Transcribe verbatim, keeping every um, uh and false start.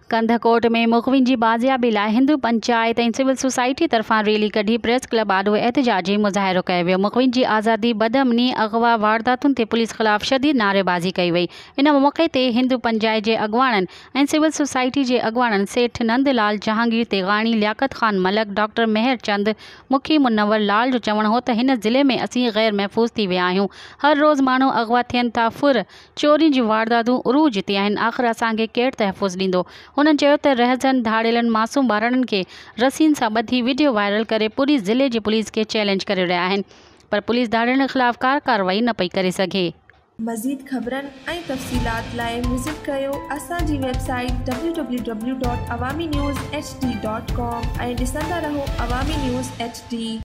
कंधकोट में मुखविन की बाज़ियाबी लाइ हिंदू पंचायत ऐं सिविल सोसाइटी तरफ़ां रैली कढी प्रेस क्लब आॾो एहतजाजी मुज़ाहिरो कयो वियो। मुखविन की आज़ादी बदअमनी अगवा वारदातुनि ते पुलिस ख़िलाफ़ शदीद नारेबाज़ी कई वई। इन मौक़े ते हिंदू पंचायत के अॻुवाणनि ऐं सिविल सोसाइटी के अॻुवाणनि सेठ नंदलाल जहांगीर तेगाणी लियाकत खान मलक डॉक्टर मेहर चंद मुखी मुनव्वर लाल जो चवणु हो त हिन ज़िले में असीं गैर महफ़ूज़ थी विया आहियूं। हर रोज़ माण्हू अगवा थियनि था, फुर चोरी जी वारदातूं उरूज ते आहिनि। आख़िर असांखे केरु तहफ़ुज़ ॾींदो। हुननि चयो त रहज़न धाड़ियलनि मासूम ॿारनि खे रसियुनि सां ॿधी वीडियो वायरल करे पूरी ज़िले जी पुलिस खे चैलेंज करे रहिया आहिनि, पर पुलिस धाड़ियलनि ख़िलाफ़ का कार्रवाई न पई करे सघे। मज़ीद ख़बरनि ऐं तफ़सीलात लाइ विज़िट कयो असांजी website W W W dot Awami news H D dot com ऐं ॾिसंदा रहो अवामी न्यूज़ एच डी।